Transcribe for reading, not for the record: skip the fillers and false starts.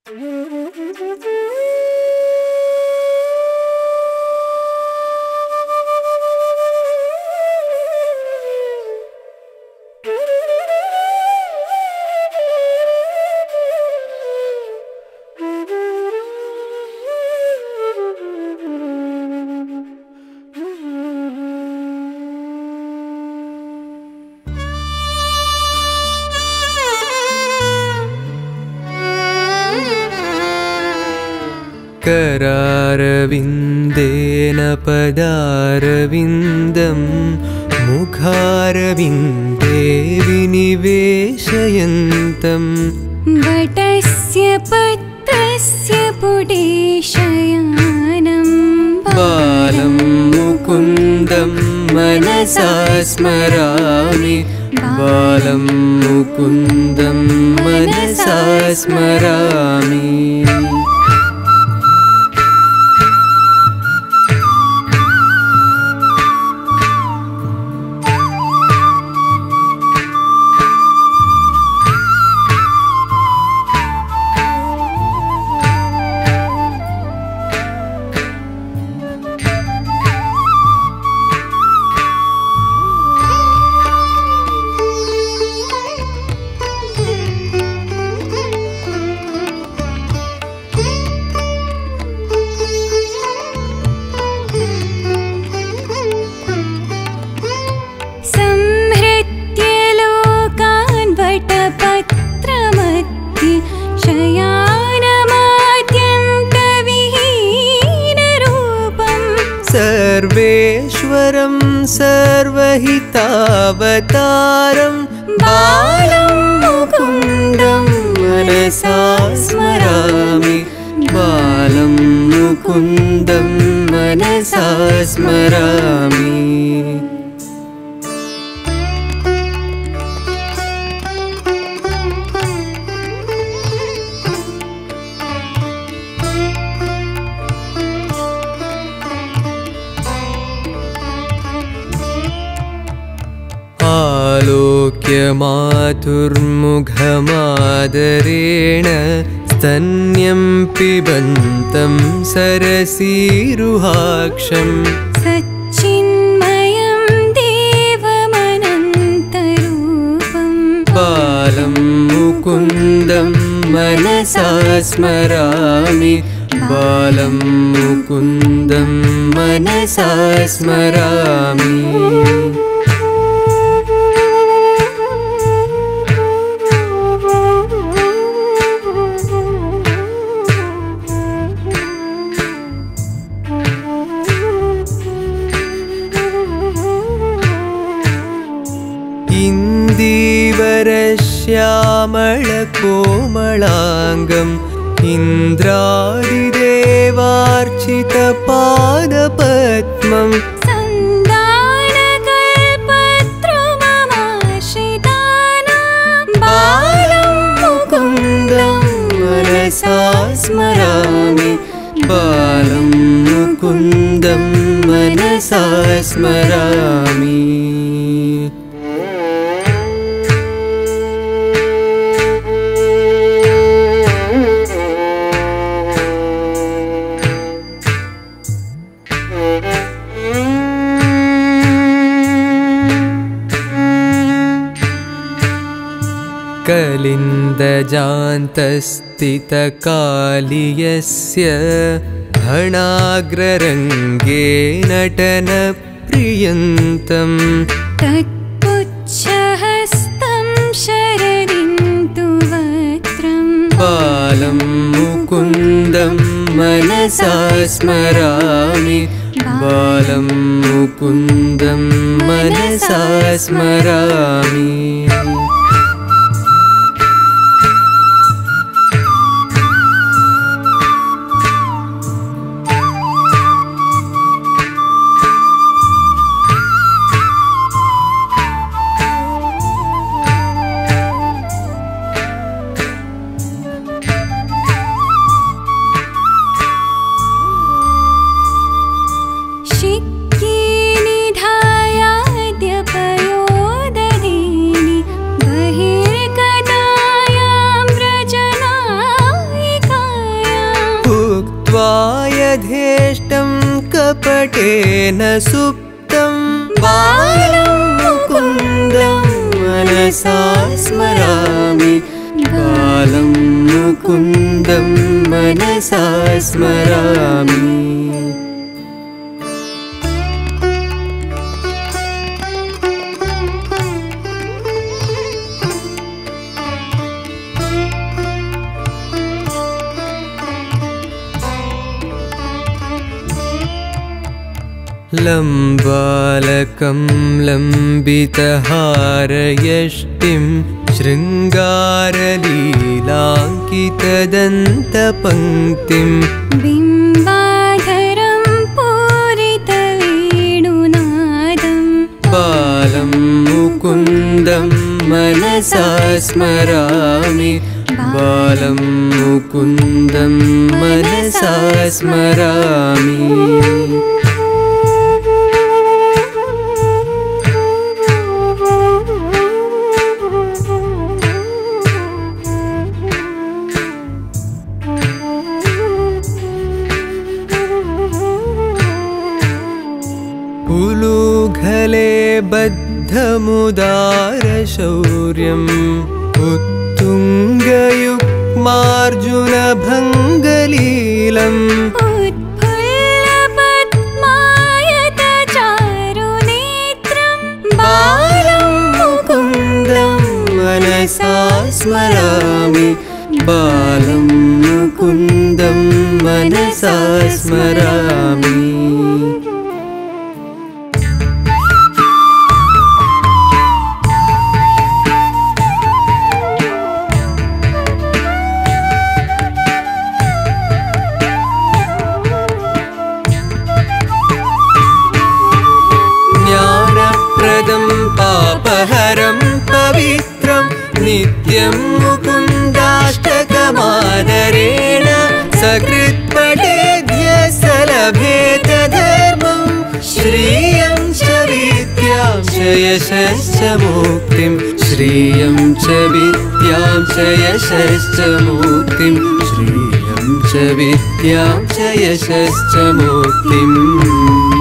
करारविन्देन पदारविन्दं मुखारविन्दे विनिवेशयन्तं वटस्य पत्रस्य पुटेशयानं बालं मुकुन्दं मनसा स्मरामि बालं मुकुन्दं मनसा स्मरामि सर्वेश्वरं सर्वहितावतारं बालं मुकुन्दं मनसा स्मरामि बालं मुकुन्दं मनसा स्मरामि आलोक्य मातुर्मुखमादरेण स्तन्यं पिबन्तं सरसीरुहाक्षं सच्चिन्मयं देवमनन्तरूपं बालं मुकुन्दं मनसा स्मरामि बालं मुकुन्दं मनसा स्मरामि इन्दीवरश्यामलकोमलाङ्गम् इन्द्रादिदेवार्चितपादपद्मम् सन्दानकल्पद्रुममाश्रितानां बालं मुकुन्दं मनसा स्मरामि बालं मुकुन्दं मनसा स्मरामि कलिन्दजान्तस्थितकालियस्य हणाग्ररङ्गे नटनप्रियन्तम् तत्पुच्छहस्तं शरदिन्दुवक्त्रं बालं मुकुन्दं मनसा स्मरामि बालं मुकुन्दं मनसा स्मरामि शिक्की निधायाद्यपयोदधीनि यथेष्टं कपटेन सुप्तं बालं मुकुन्दं मनसा स्मरामि बालं मुकुन्दं मनसा स्मरामि लम्बालकं लम्बितहारयष्टिं शृङ्गारलीलाङ्कितदन्तपङ्क्तिं बिम्बाधरं पूरितवेणुनादं बालं मुकुन्दं मनसा स्मरामि बालं मुकुन्दं मनसा स्मरामि उलूघले बद्धमुदारशौर्यम् उत्तुङ्गयुग्मार्जुनभङ्गलीलम् उत्फुल्लपद्मायतचारुनेत्रं बालं मुकुन्दं मनसा स्मरामि बालं मुकुन्दं मनसा स्मरामि पापहरं पवित्रं नित्यं मुकुन्दाष्टकमादरेण सकृत्पठेद्य सलभेत धर्मं श्रियं च विद्यां च यशश्च मुक्तिं श्रियं च विद्यां च यशश्च मुक्तिं श्रियं च विद्यां च यशश्च मुक्तिम्